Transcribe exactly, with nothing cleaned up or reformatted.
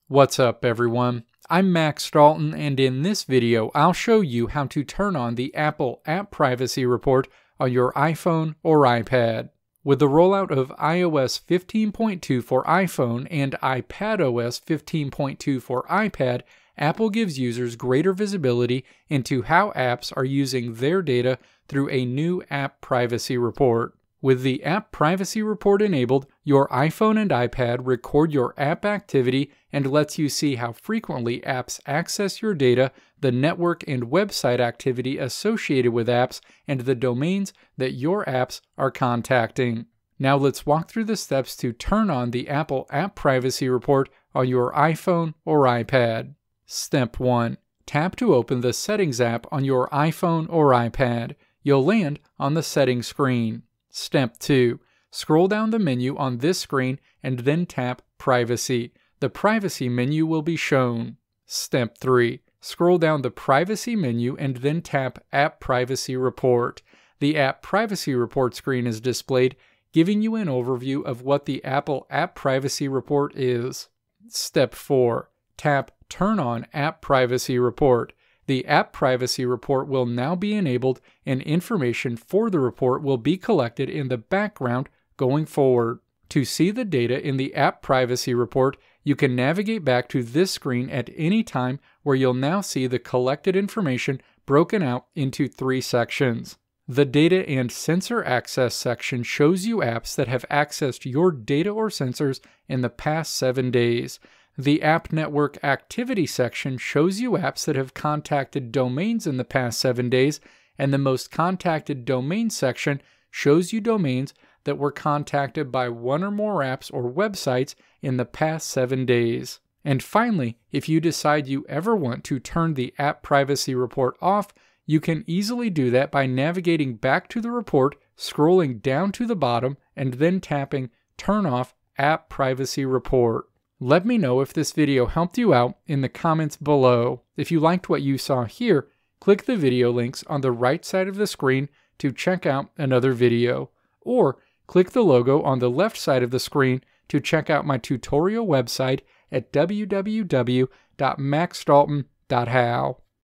What's up, everyone? I'm Max Dalton, and in this video I'll show you how to turn on the Apple App Privacy Report on your iPhone or iPad. With the rollout of i O S fifteen point two for iPhone and iPadOS fifteen point two for iPad, Apple gives users greater visibility into how apps are using their data through a new App Privacy Report. With the App Privacy Report enabled, your iPhone and iPad record your app activity and lets you see how frequently apps access your data, the network and website activity associated with apps, and the domains that your apps are contacting. Now let's walk through the steps to turn on the Apple App Privacy Report on your iPhone or iPad. Step one. Tap to open the Settings app on your iPhone or iPad. You'll land on the Settings screen. Step two. Scroll down the menu on this screen and then tap Privacy. The Privacy menu will be shown. Step three. Scroll down the Privacy menu and then tap App Privacy Report. The App Privacy Report screen is displayed, giving you an overview of what the Apple App Privacy Report is. Step four. Tap Turn on App Privacy Report. The App Privacy Report will now be enabled, and information for the report will be collected in the background going forward. To see the data in the App Privacy Report, you can navigate back to this screen at any time, where you'll now see the collected information broken out into three sections. The Data and Sensor Access section shows you apps that have accessed your data or sensors in the past seven days. The App Network Activity section shows you apps that have contacted domains in the past seven days, and the Most Contacted Domains section shows you domains that were contacted by one or more apps or websites in the past seven days. And finally, if you decide you ever want to turn the App Privacy Report off, you can easily do that by navigating back to the report, scrolling down to the bottom, and then tapping Turn Off App Privacy Report. Let me know if this video helped you out in the comments below. If you liked what you saw here, click the video links on the right side of the screen to check out another video, or click the logo on the left side of the screen to check out my tutorial website at w w w dot max dalton dot how.